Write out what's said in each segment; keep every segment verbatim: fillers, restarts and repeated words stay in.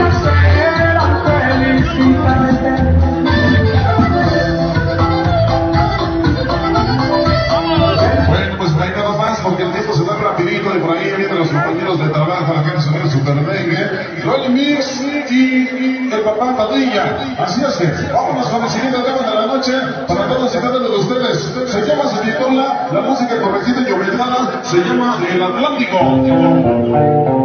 Y por ahí vienen los compañeros de trabajo, la gente se ve Super Dengue, Rolly Mix y el papá Padilla. Así es que vámonos con el siguiente tema de la noche para todos y cada uno de ustedes. Se llama, se titula La música corregida y obligada, se llama El Atlántico.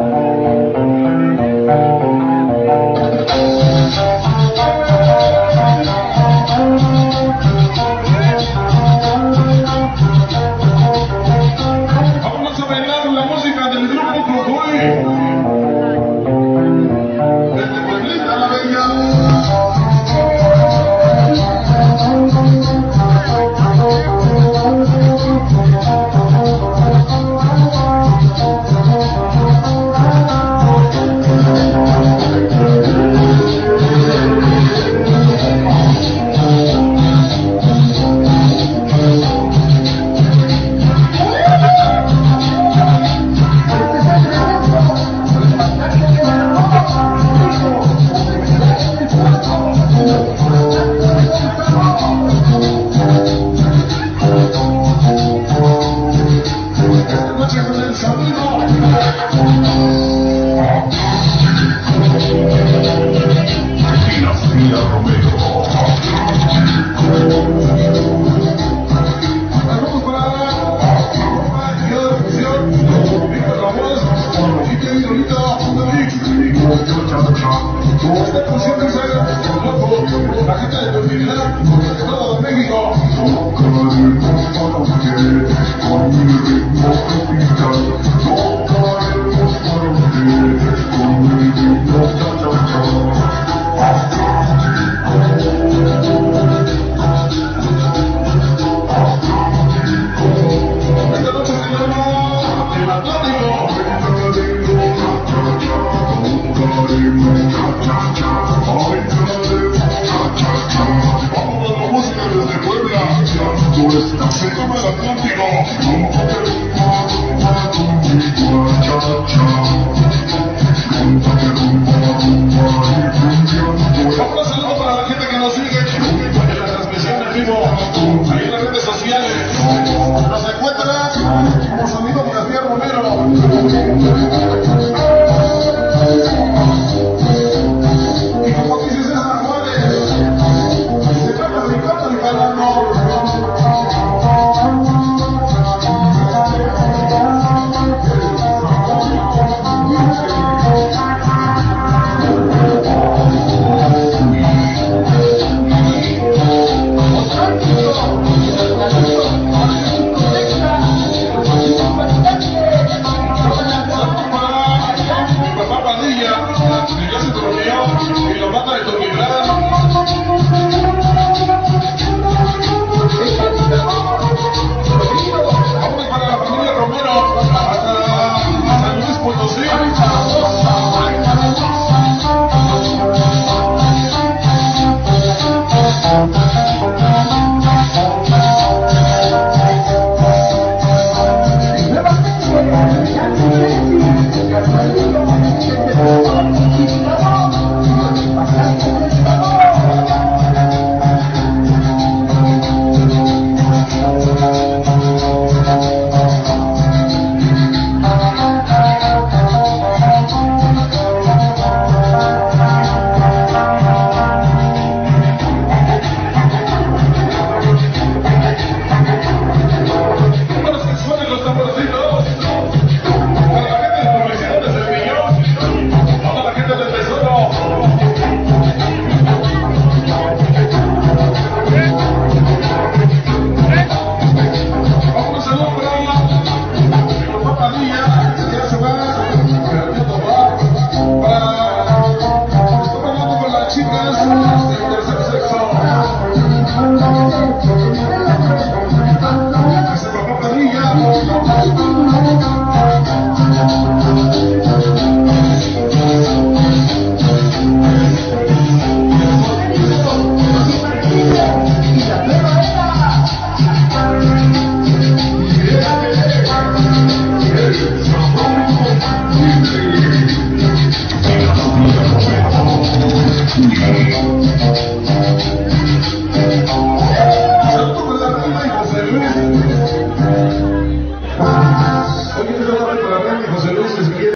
La gente de Tortillera, por el Estado de México. Con mi ritmo tropical, tocaremos para ustedes con mi ritmo cha-cha-cha. Esta noche se llama El Atlántico. Tocaremos cha-cha-cha. México.